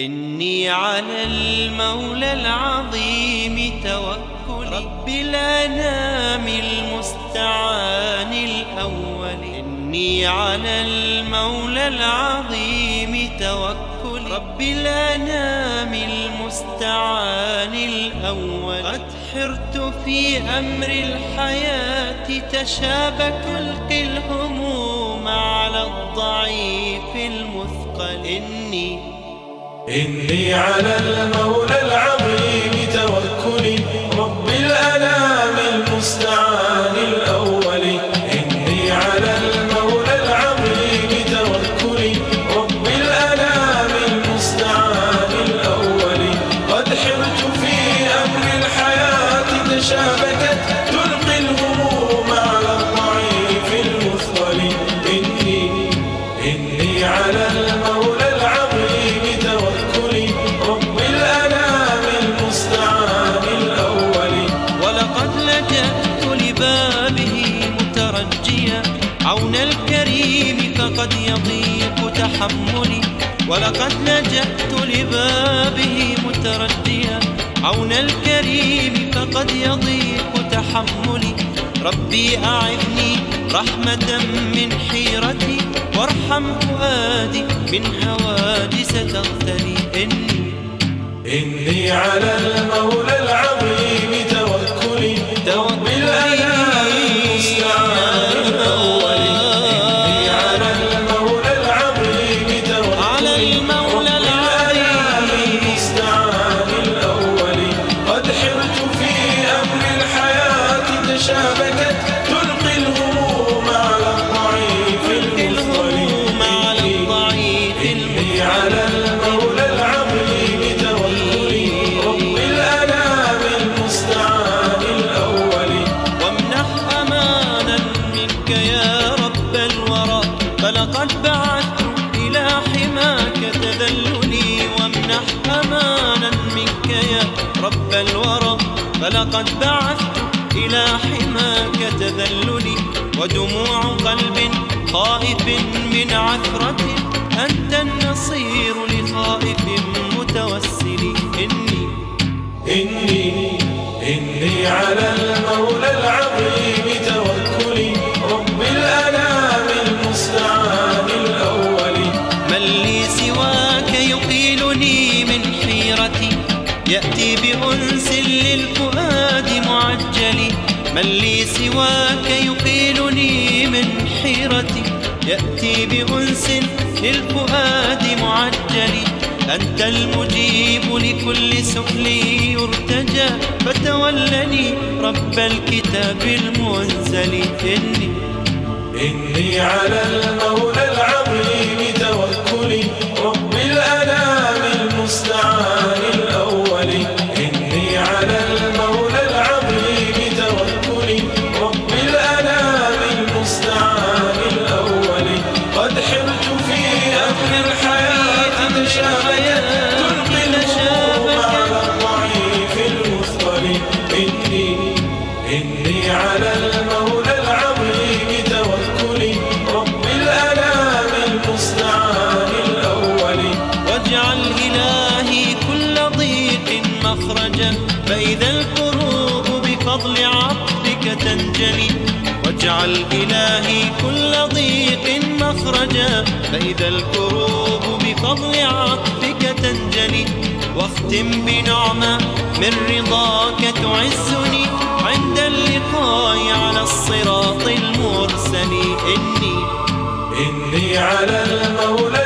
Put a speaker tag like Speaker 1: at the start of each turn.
Speaker 1: إني على المولى العظيم توكلي، رب الأنام المستعان الأول. إني على المولى العظيم توكلي، رب الأنام المستعان الأول. قد حرت في أمر الحياة تشابك، ألقي الهموم على الضعيف المثقل.
Speaker 2: إني على المولى العظيم توكلي، رب الأنام المستعان الأول. إني على المولى العظيم توكلي، رب الأنام المستعان الأول. قد حرت في أمر الحياة تشابكت، تلقي الهموم على الضعيف المثقل. إني على المولى العظيم توكلي، رب الأنام المستعان الأول.
Speaker 1: ولقد لجأت لبابه مترجيا عون الكريم فقد يضيق تحملي. ولقد لجأت لبابه مترجيا عون الكريم فقد يضيق تحملي. ربي أعذني رحمة من حيرتي، وارحم فؤادي من هواجس تغتلي.
Speaker 2: إني على المولى العظيم توكلي، رب الأنام المستعان الأول. إني على المولى العظيم توكلي، رب الأنام المستعان الأول. قد حرت في أمر الحياة تشابكت، تلقي الهموم على الضعيف المثقل. إني على المولى العظيم توكلي، رب الأنام المستعان الأول.
Speaker 1: وامنح أمانا منك يا رب الورى، فلقد بعثت إلى حماك تذللي. وامنح أمانا منك يا رب الورى، فلقد بعثت إلى حماك تذللي. ودموع قلب خائف من عثرة، أنت النصير لخائف متوسل.
Speaker 2: إني على المولى العظيم توكلي، رب الأنام المستعان الأول.
Speaker 1: من لي سواك يقيلني من حيرتي، يأتي بأنس للفؤاد معجل. من لي سواك يقيلني من حيرتي، يأتي بأنس للفؤاد معجل. أنت المجيب لكل سؤل يرتجى، فتولني رب الكتاب المنزل.
Speaker 2: إني على المولى العظيم توكلي، رب الأنام المستعان الأول. إني على المولى العظيم توكلي، رب الأنام المستعان الأول. قد حرت في أمر الحياة تشابكت، تلقي الهموم على الضعيف المثقل. إني على المولى العظيم توكلي، رب الأنام المستعان الأول.
Speaker 1: واجعل إلهي كل ضيق مخرجا، فإذا الكروب بفضل عطفك تنجلي. واجعل إلهي كل ضيق مخرجا، فإذا الكروب بفضل عطفك تنجلي. واختم بنعمة من رضاك تعزني، عند اللقاء على الصراط المرسل.
Speaker 2: إني على المولى